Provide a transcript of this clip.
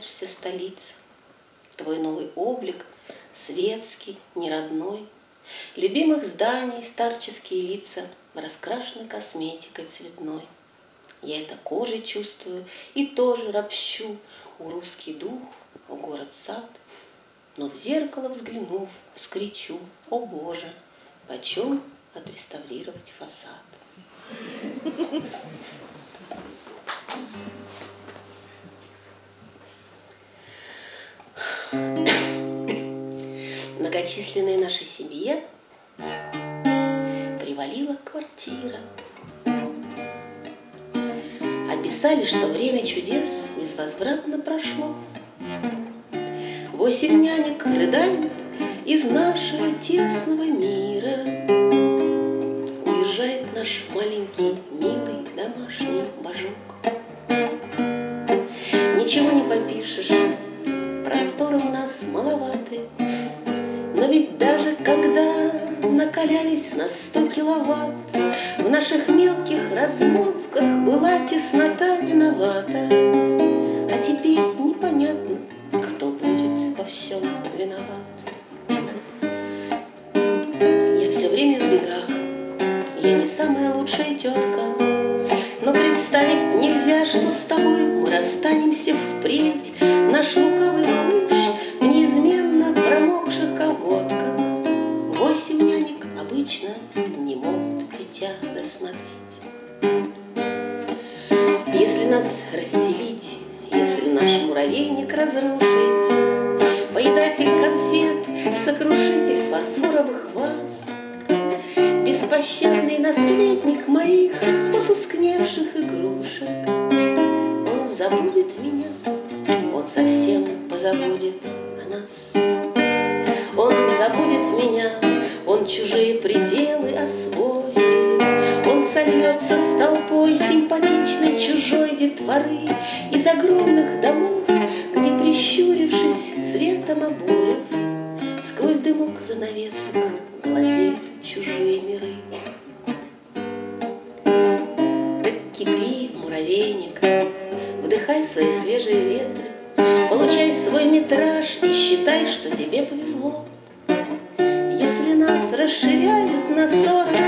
улыбаешься, столица. Твой новый облик, светский, неродной, любимых зданий старческие лица раскрашены косметикой цветной. Я это кожей чувствую и тоже ропщу у русский дух, у город-сад. Но в зеркало взглянув, вскричу: о Боже, почем отреставрировать фасад? Многочисленной нашей семье привалила квартира. Описали, что время чудес безвозвратно прошло. 8 нянек рыдают из нашего тесного мира. Уезжает наш маленький, милый, домашний божок. Ничего не попишешь, просторы у нас маловаты. Но ведь даже когда накалялись на 100 киловатт, в наших мелких размолвках была теснота виновата. А теперь непонятно, кто будет во всем виноват. Я все время в бегах, я не самая лучшая тетка, но представить нельзя, что с тобой мы расстанемся впредь. Наш лукавый малыш в неизменно промокших колготках. 8 нянек обычно не могут дитя досмотреть. Если нас расселить, если наш муравейник разрушить, поедатель конфет, сокрушитель фарфоровых ваз, беспощадный наследник моих потускневших игрушек, он забудет меня, он совсем позабудет о нас. Он забудет меня, он чужие пределы освоит, он сольется с толпой симпатичной чужой детворы из огромных домов, где, прищурившись цветом обоев, сквозь дымок занавесок глазеют чужие миры. Так кипи, муравейник, вдыхай свои свежие ветры, получай свой метраж и считай, что тебе повезло. Если нас расширяют на 40